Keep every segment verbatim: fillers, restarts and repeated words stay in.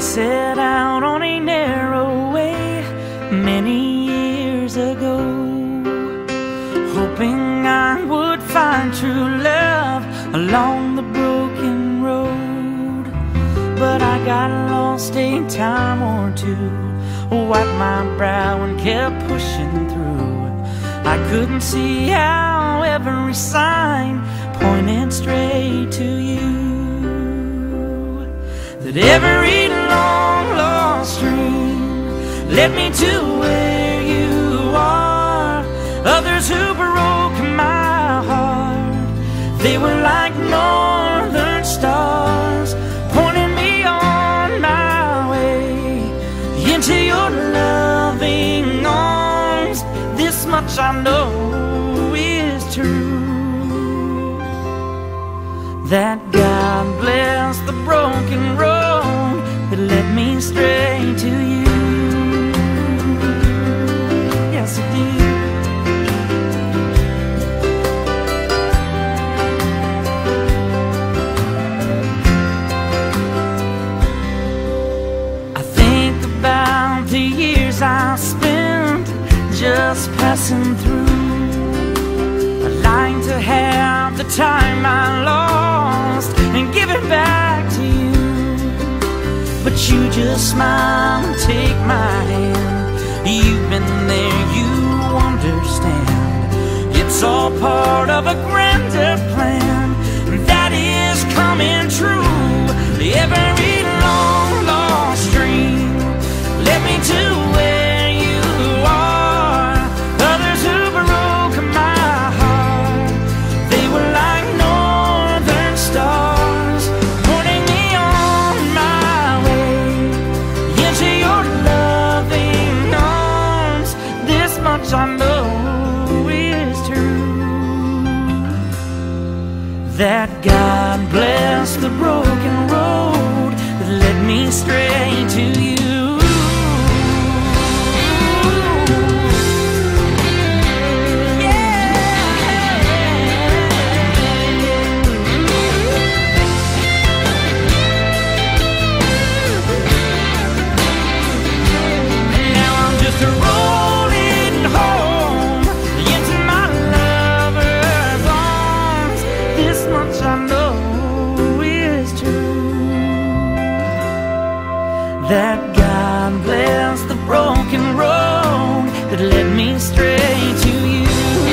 set out on a narrow way many years ago, hoping I would find true love along the broken road. But I got lost a time or two, wiped my brow and kept pushing through. I couldn't see how every sign pointed straight to you, that every long lost dream led me to where you are. Others who broke my heart, they were like northern stars, pointing me on my way into your loving arms. This much I know is true, that God bless the broken road that led me straight to you. Yes, it did. I think about the years I spent just passing through, lying to have the time I lost and give it back to you. But you just smile and take my hand. You've been there, you understand. It's all part of a grander plan that is coming true. Every long lost dream led me to where you are. Others who broke my heart, they were like northern stars, pointing me on my way into your loving arms. This much I know is true, that God bless the broken road that led me straight to you. That God bless the broken road that led me straight to you.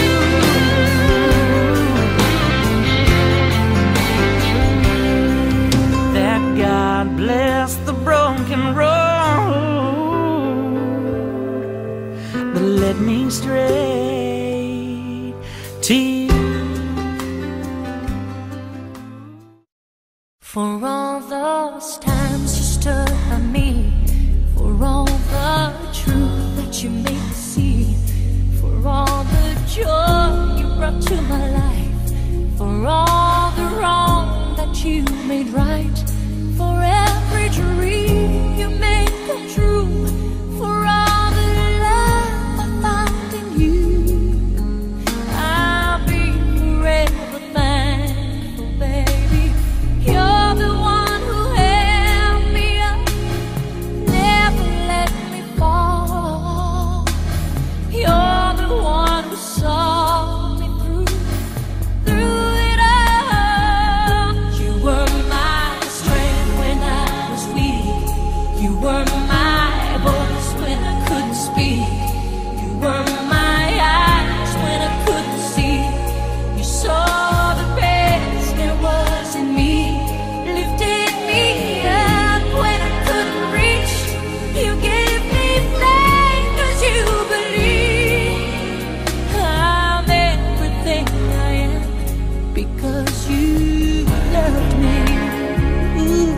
That God bless the broken road that led me straight to you. For all those times you stood by me, for all the truth that you made me see, for all the joy you brought to my life, for all the wrong that you made right, for every dream you made come true, for all the love I found in you, I'll be forever thankful, baby. You're the one who held me up, never let me fall. You're the one who saw me through, through it all. You were my strength when I was weak. You were my voice when I couldn't speak. You were my eyes when I couldn't see. You saw the best there was in me, lifted me up when I couldn't reach. You gave me faith 'cause you believe I'm everything I am because you loved me. Ooh,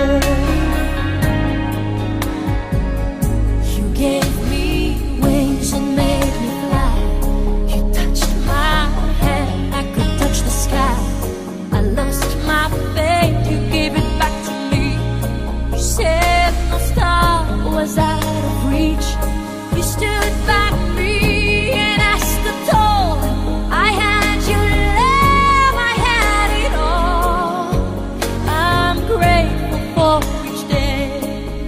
you gave me wings and made me fly. You touched my hand, I could touch the sky. I lost my faith, you gave it back to me. You said no star was out of reach. You stood by me and I stood tall. I had your love, I had it all. I'm grateful for each day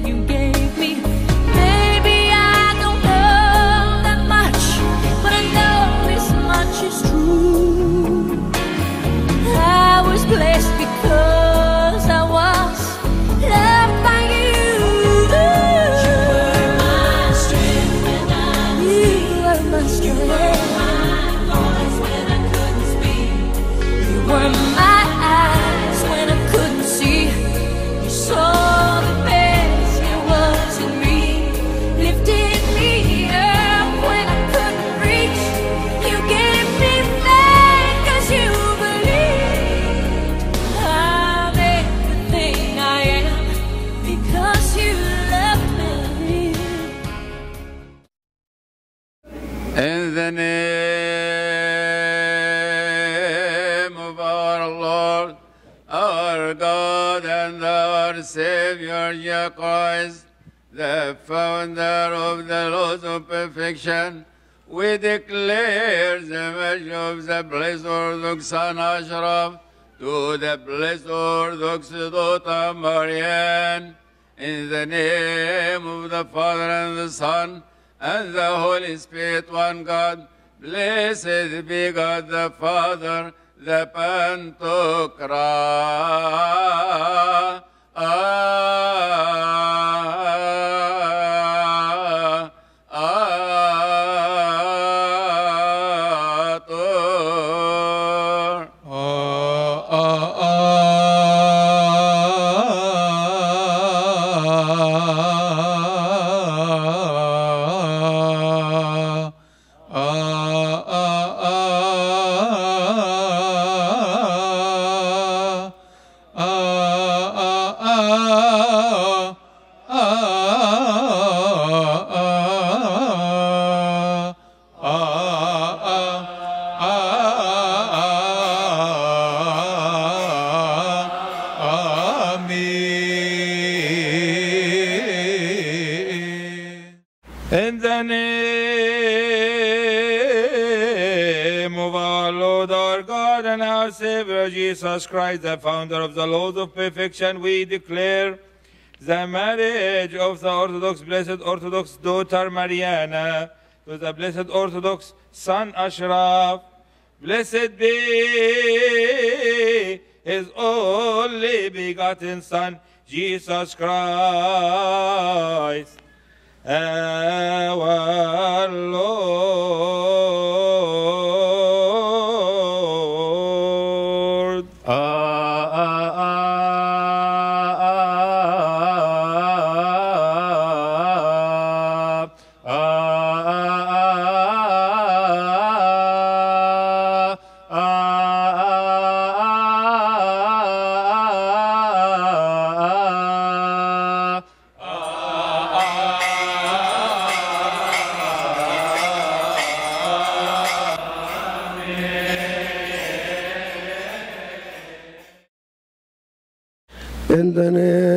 Jesus Christ, the founder of the laws of perfection, we declare the marriage of the Blessed Orthodox Son Ashraf to the Blessed Orthodox daughter Marianne, in the name of the Father and the Son and the Holy Spirit, one God. Blessed be God the Father, the Pantocrator. Ah, ah, In the name of our Lord, our God, and our Savior, Jesus Christ, the founder of the laws of perfection, we declare the marriage of the Orthodox, Blessed Orthodox daughter Mariana to the Blessed Orthodox Son Ashraf. Blessed be his only begotten Son, Jesus Christ, our Lord. ah, ah, ah, ah, In the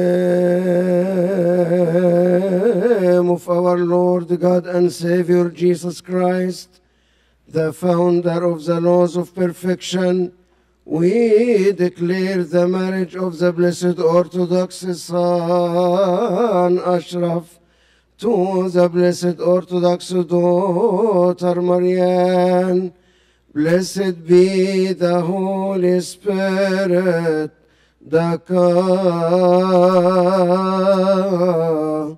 name of our Lord God and Savior Jesus Christ, the founder of the laws of perfection, we declare the marriage of the Blessed Orthodox Son Ashraf to the Blessed Orthodox daughter Marianne. Blessed be the Holy Spirit, the God.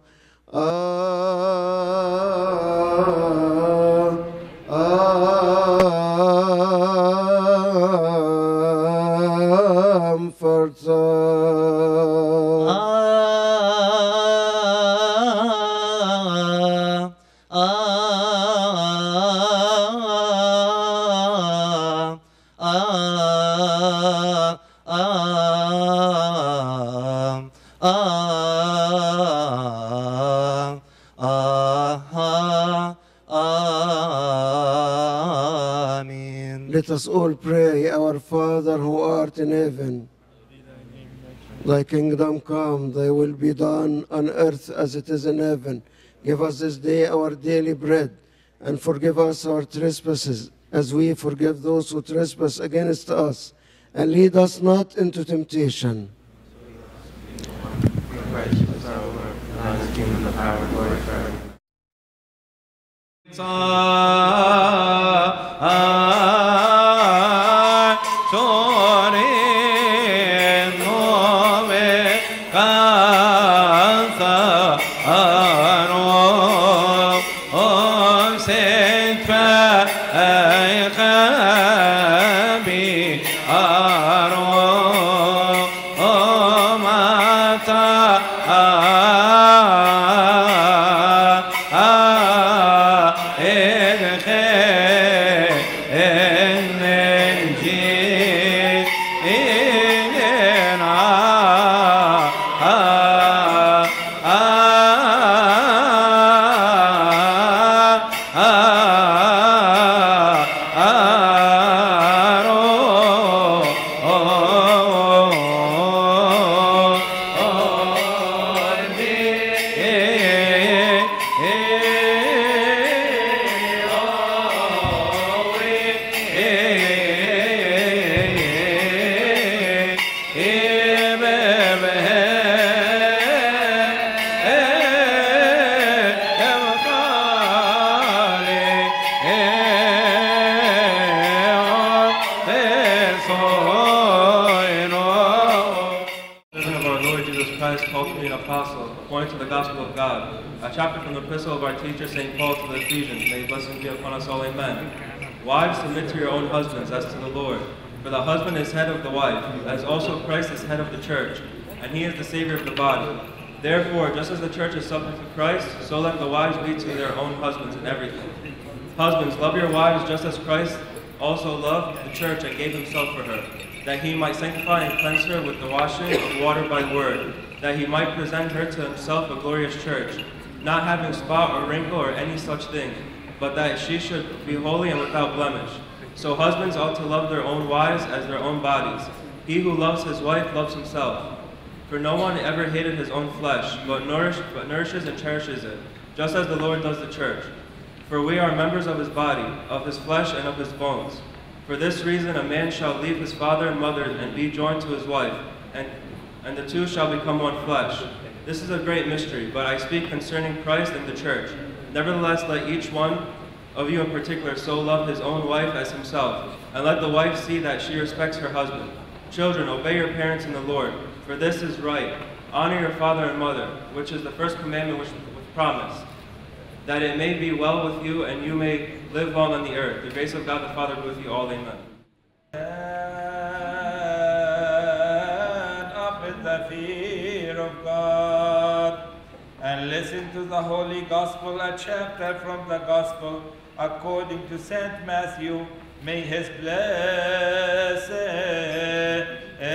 Let us all pray. Our Father who art in heaven, thy kingdom come, thy will be done on earth as it is in heaven. Give us this day our daily bread, and forgive us our trespasses, as we forgive those who trespass against us. And lead us not into temptation. Ah, apostle, according to the gospel of God. A chapter from the epistle of our teacher, Saint Paul, to the Ephesians. May blessings be upon us all, amen. Wives, submit to your own husbands as to the Lord. For the husband is head of the wife, as also Christ is head of the church, and he is the Savior of the body. Therefore, just as the church is subject to Christ, so let the wives be to their own husbands in everything. Husbands, love your wives just as Christ also loved the church and gave himself for her, that he might sanctify and cleanse her with the washing of water by word, that he might present her to himself a glorious church, not having spot or wrinkle or any such thing, but that she should be holy and without blemish. So husbands ought to love their own wives as their own bodies. He who loves his wife loves himself. For no one ever hated his own flesh, but, nourish, but nourishes and cherishes it, just as the Lord does the church. For we are members of his body, of his flesh and of his bones. For this reason a man shall leave his father and mother and be joined to his wife, and, and the two shall become one flesh. This is a great mystery, but I speak concerning Christ and the church. Nevertheless, let each one of you in particular so love his own wife as himself, and let the wife see that she respects her husband. Children, obey your parents in the Lord, for this is right. Honor your father and mother, which is the first commandment with promise, that it may be well with you and you may live long on the earth. The grace of God the Father be with you all, amen. And up in the fear of God, and listen to the Holy Gospel, a chapter from the Gospel according to Saint Matthew. May his blessed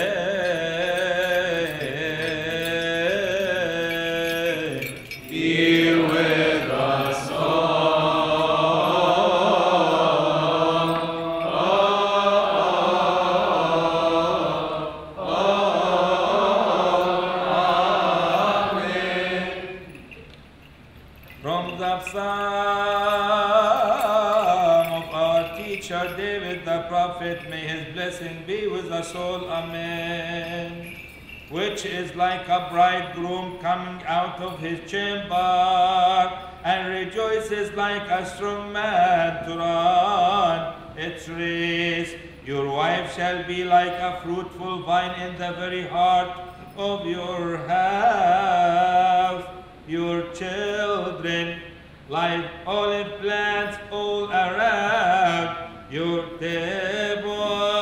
be with us all. Amen. From the Psalm of our teacher David the prophet, may his blessing be with us all. Amen. Which is like a bridegroom coming out of his chamber, and rejoices like a strong man to run its race. Your wife shall be like a fruitful vine in the very heart of your house. Your children like olive plants all around your table.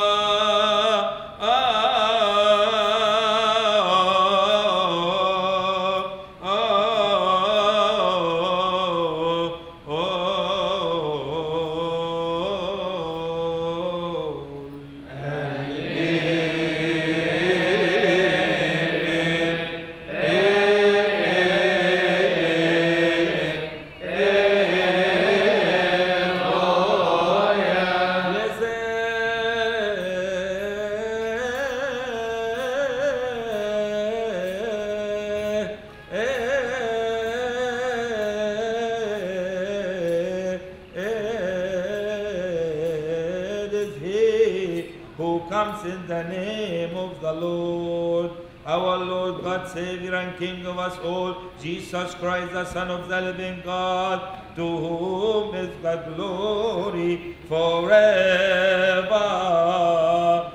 In the name of the Lord, our Lord, God, Savior, and King of us all, Jesus Christ, the Son of the living God, to whom is the glory forever.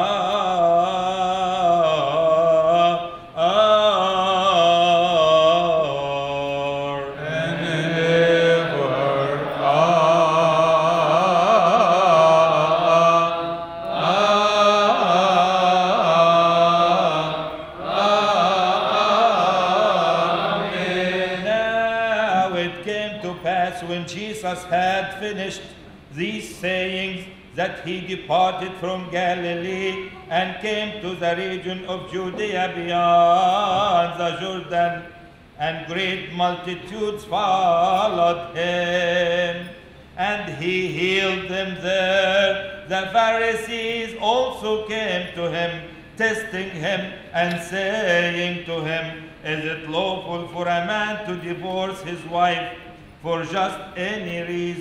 When Jesus had finished these sayings, that he departed from Galilee and came to the region of Judea beyond the Jordan, and great multitudes followed him, and he healed them there. The Pharisees also came to him, testing him and saying to him, is it lawful for a man to divorce his wife for just any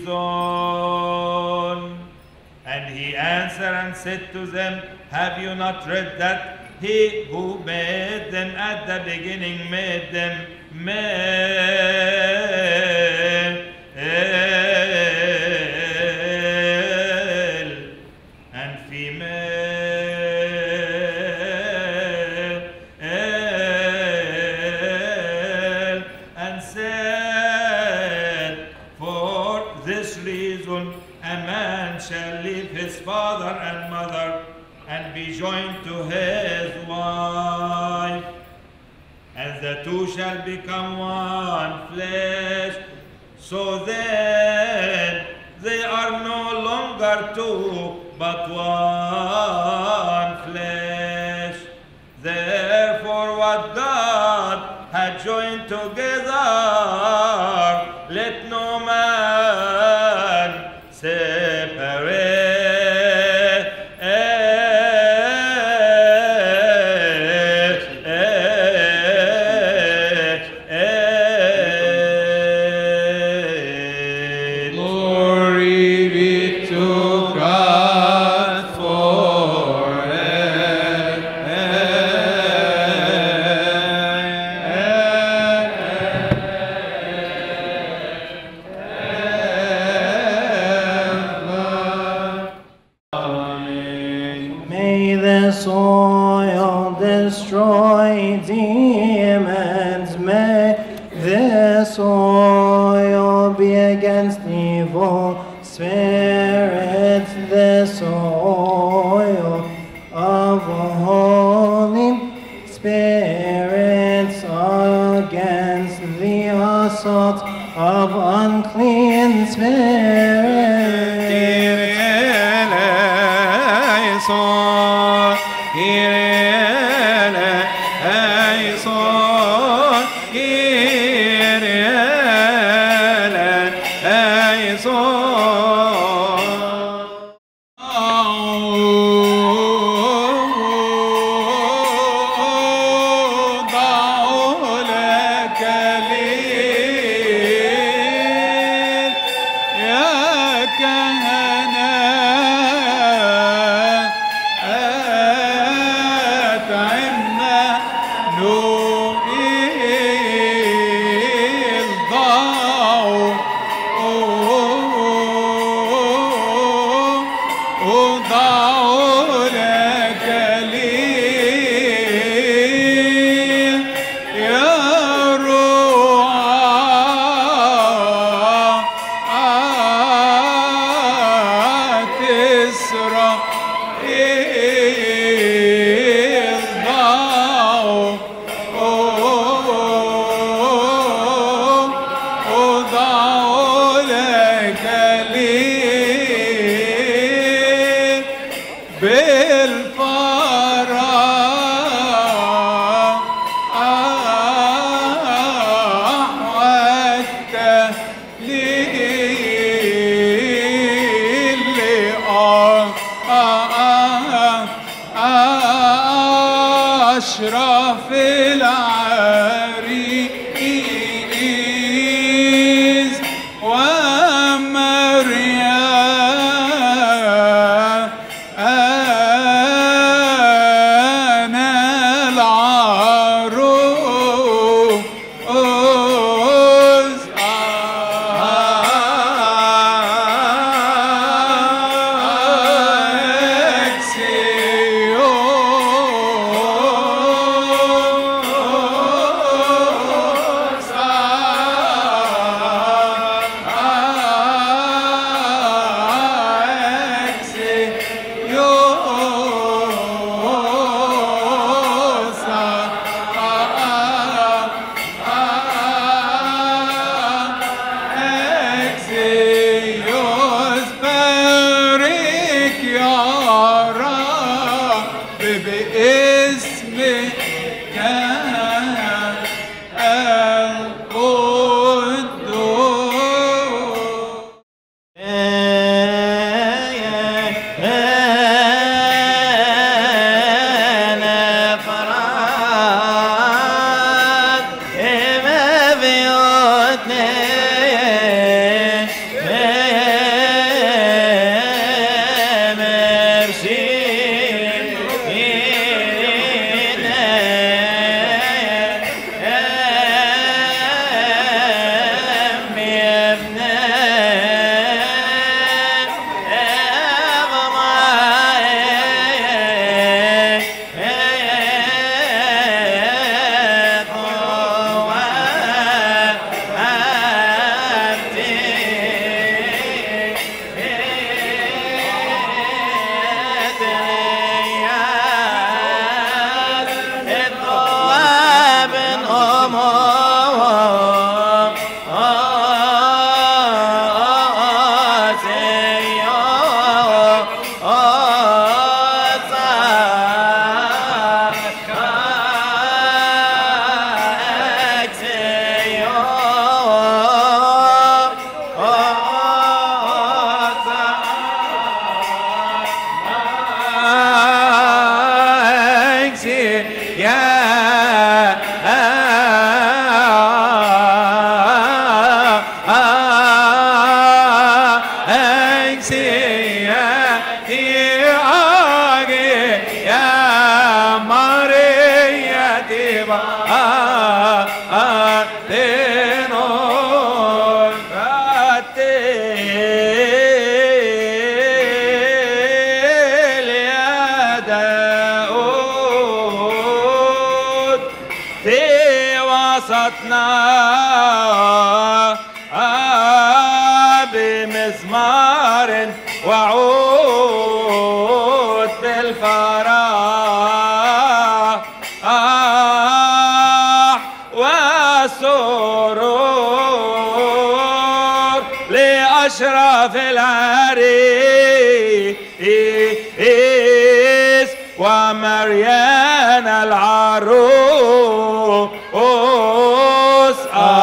reason? And he answered and said to them, have you not read that he who made them at the beginning made them male and female? said, for this reason a man shall leave his father and mother and be joined to his wife, and the two shall become one flesh. So then they are no longer two, but one flesh. Therefore what God had joined together, let no man separate. Glory be to God May the soil destroy demons. May the soil be against evil spirits. The soil of holy spirits against the assault of unclean spirits. يا كان سرور لأشرف العريس ومريان العروس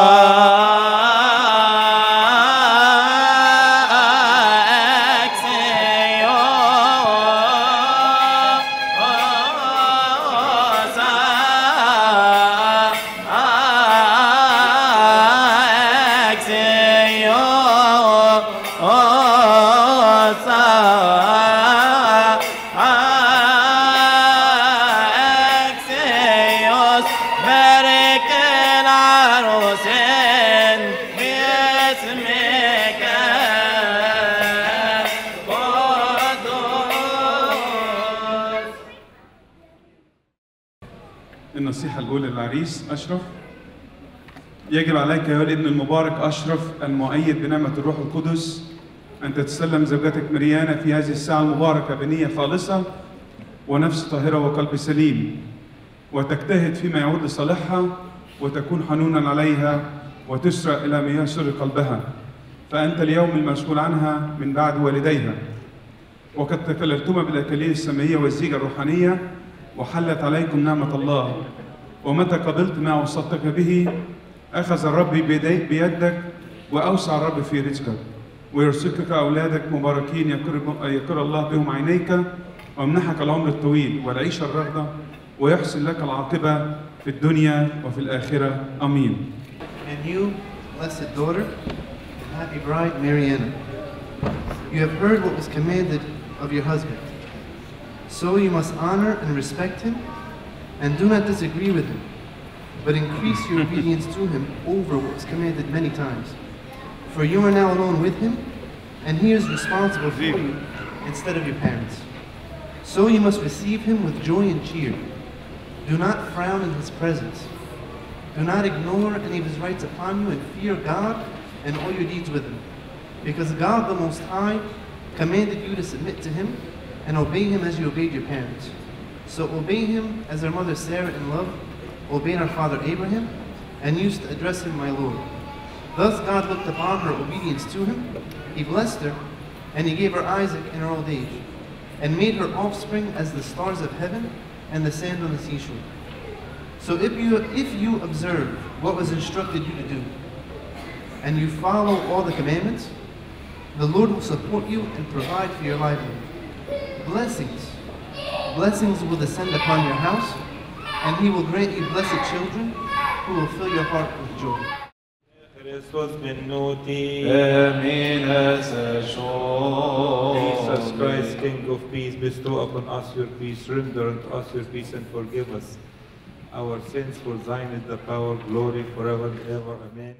النصيحة الأولى للعريس أشرف: يجب عليك أيها الابن المبارك أشرف المؤيد بنعمة الروح القدس أن تتسلم زوجتك مريانا في هذه الساعة المباركة بنية خالصة ونفس طاهرة وقلب سليم، وتجتهد فيما يعود لصالحها وتكون حنونا عليها وتسرع إلى ما يسر قلبها، فأنت اليوم المسؤول عنها من بعد والديها. وقد تكللتما بالأكاليل السمائية والزيجة الروحانية وحلت عليكم نعمة الله، ومتى قبلت ما وصلتك به أخذ الرب بيدك وأوسع الرب في رزقك، ويرزقك أولادك مباركين يقر الله بهم عينيك، ويمنحك العمر الطويل والعيشة الرغدة، ويحسن لك العاقبة في الدنيا وفي الآخرة. آمين. And you, blessed daughter, and happy bride Mariana, you have heard what was commanded of your husband. So you must honor and respect him, and do not disagree with him, but increase your obedience to him over what was commanded many times. For you are now alone with him, and he is responsible for you instead of your parents. So you must receive him with joy and cheer. Do not frown in his presence. Do not ignore any of his rights upon you, and fear God and all your deeds with him. Because God the Most High commanded you to submit to him and obey him as you obeyed your parents. So obey him as our mother Sarah in love obeyed our father Abraham, and used to address him, my Lord. Thus God looked upon her obedience to him, he blessed her, and he gave her Isaac in her old age, and made her offspring as the stars of heaven and the sand on the seashore. So if you, if you observe what was instructed you to do, and you follow all the commandments, the Lord will support you and provide for your livelihood. Blessings, blessings will descend upon your house, and he will grant you blessed children who will fill your heart with joy. Jesus Christ, King of peace, bestow upon us your peace, render unto us your peace, and forgive us our sins, for thine is the power, glory, forever and ever. Amen.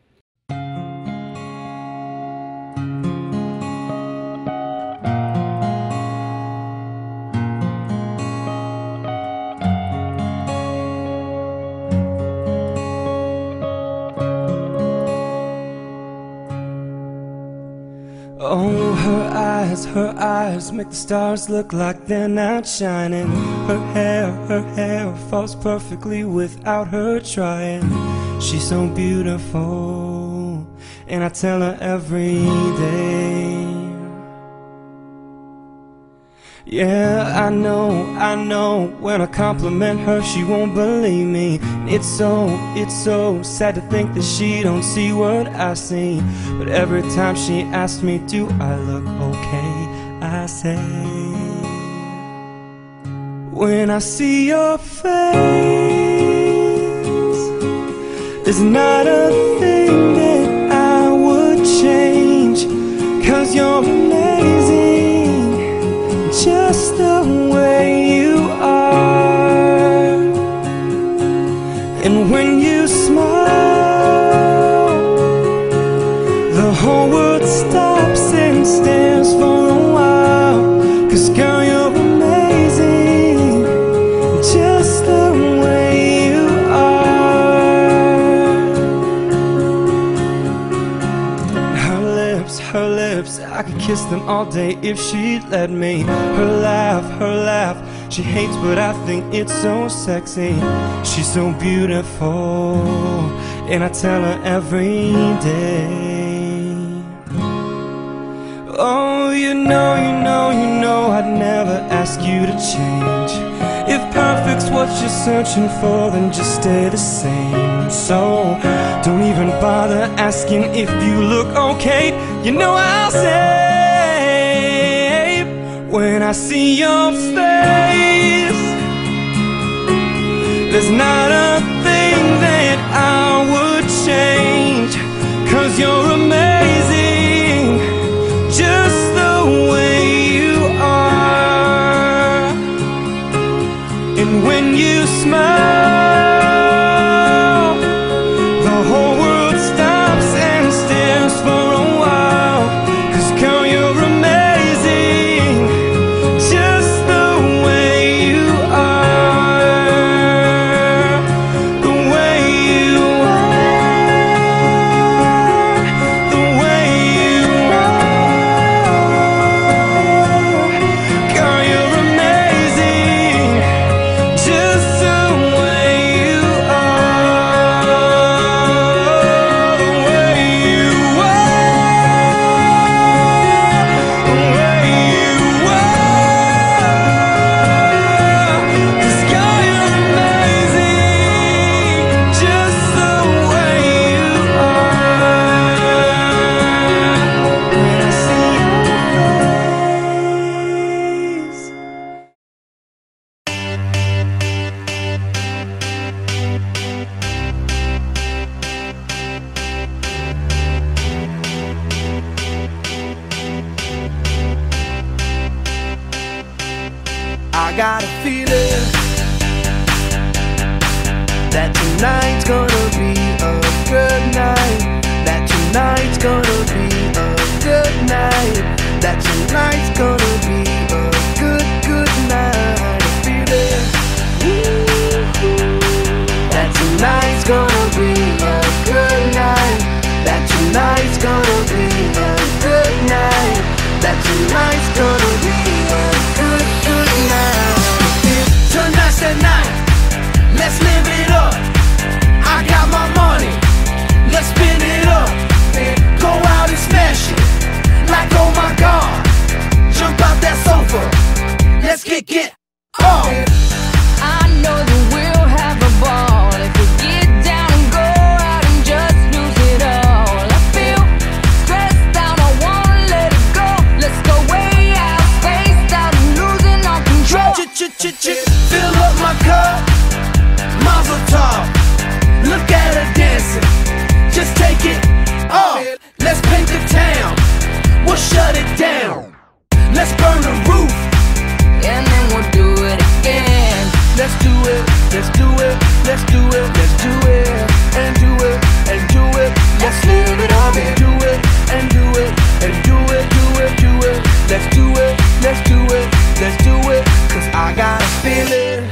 Oh, her eyes, her eyes make the stars look like they're not shining. Her hair, her hair falls perfectly without her trying. She's so beautiful, and I tell her every day. Yeah, I know, I know, when I compliment her she won't believe me. It's so, it's so sad to think that she don't see what I see. But every time she asks me, do I look okay, I say, when I see your face, there's not a thing that I would change. Cause you're amazing, just the way you are. And when you smile, the whole world stops and stares for a while. Cause girl, you're amazing, just the way you are. Her lips, her lips, I could kiss them all day if she'd let me. Her laugh, her laugh, she hates but I think it's so sexy. She's so beautiful, and I tell her every day. Oh, you know, you know, you know I'd never ask you to change. If perfect's what you're searching for, then just stay the same. So don't even bother asking if you look okay. You know I'll say, when I see your face, there's not a thing that I would change. 'Cause you're amazing, just the way you are. And when you smile, the whole world stops and stares for a while. 'Cause girl, you're amazing, just the way you are. The way you are, the way you are. Girl, you're amazing, just the way you are. The way you are, the way you are. 'Cause girl, you're amazing, just the way you are. When I see your face. I got a feeling that tonight's gonna be a good night. That tonight's gonna be a good night. That tonight's gonna be a good, good night. A feeling that tonight's gonna be a good night. That tonight's gonna be a good night. That tonight's gonna be a good, good night. Tonight's the night, let's live it up. I got my money, let's spin it up. Go out and smash it, like oh my God. Jump out that sofa, let's get get up. I know that we'll have a ball if we get down and go out and just lose it all. I feel stressed out, I wanna let it go. Let's go way out, spaced out, and losing all control. Fill up my cup, Mazel tov. Look at her dancing, just take it off. Let's paint the town, we'll shut it down. Let's burn the roof, And then we'll do it again. let's do it, let's do it, let's do it, let's do it, and do it, and do it. Let's live it up and do it, and do it, and do it, do it, do it. Let's do it, let's do it, let's do it. 'Cause I got a feeling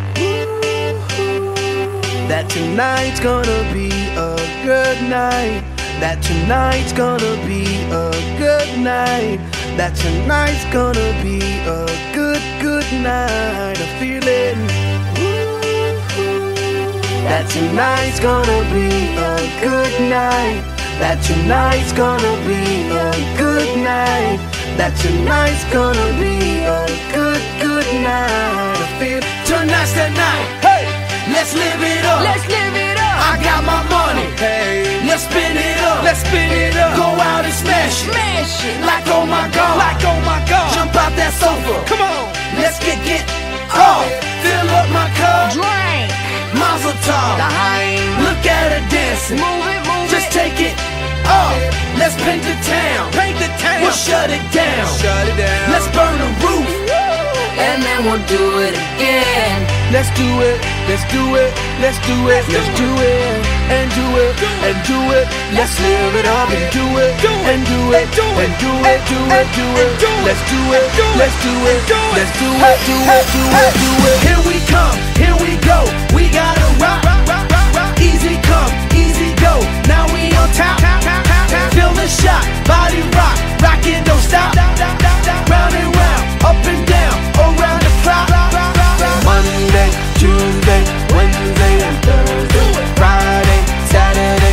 that tonight's gonna be a good night. That tonight's gonna be a good night. That tonight's gonna be a good, good night. A feeling that tonight's gonna be a good night. That tonight's gonna be a good night. That tonight's gonna be a good, good night. I feel tonight's the night. Hey, let's live it up. Let's live it up. I got my money. Hey, let's spin it up. Let's spin it up. Go out and smash it. Smash it. Like oh my God. Like oh my God. Jump out that sofa. Come on. Let's get get off. Fill up my cup. Drink. Mazel tov. Dime. Look at her dancing. Move it, move Just it. take it off. Let's paint the town. Paint the town. We'll shut it down. Shut it down. Let's burn the roof. And then we'll do it again. Let's do it. Let's do it. Let's do it. Let's do it. And do it. And do it. Let's live it up and do it. And do it. And do it. Do it. Do it. Let's do it. Let's do it. Let's do it. Do it. Do it. Do it. Here we come. Here we go. We gotta rock. Easy come. Easy go. Now we on top. Feel the shot. Body rock. Rockin', don't stop. Round and round. Up and down. Around the clock. Monday, Tuesday, Wednesday, and Thursday, Friday, Saturday.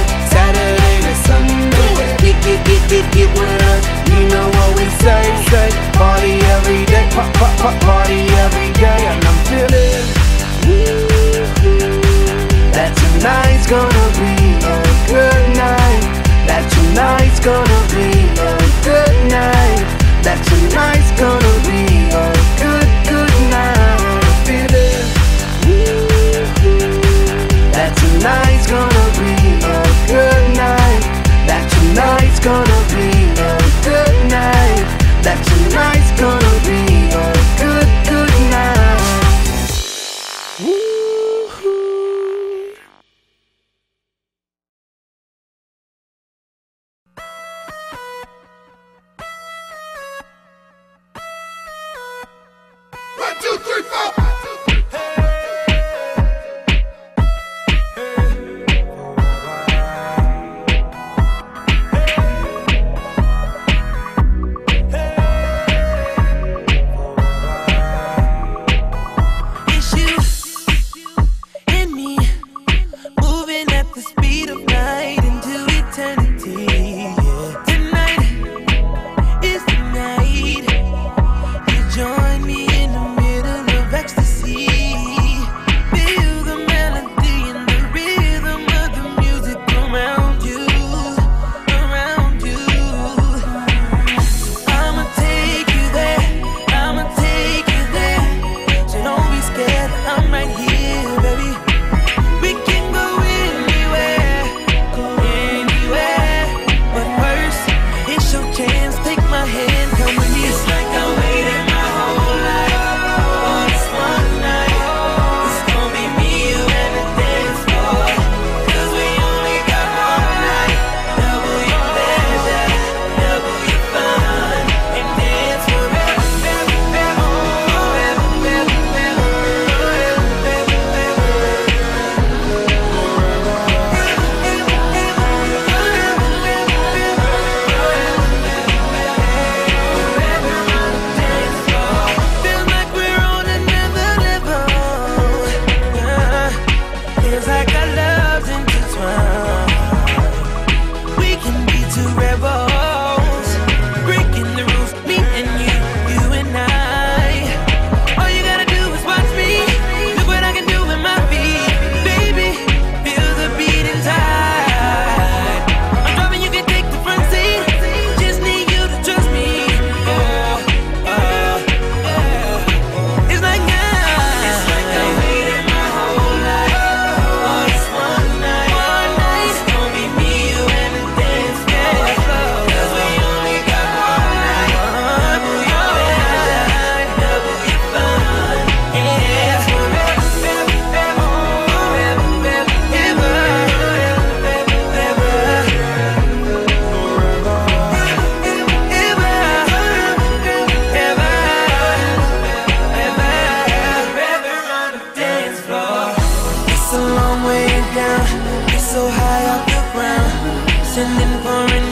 descending for an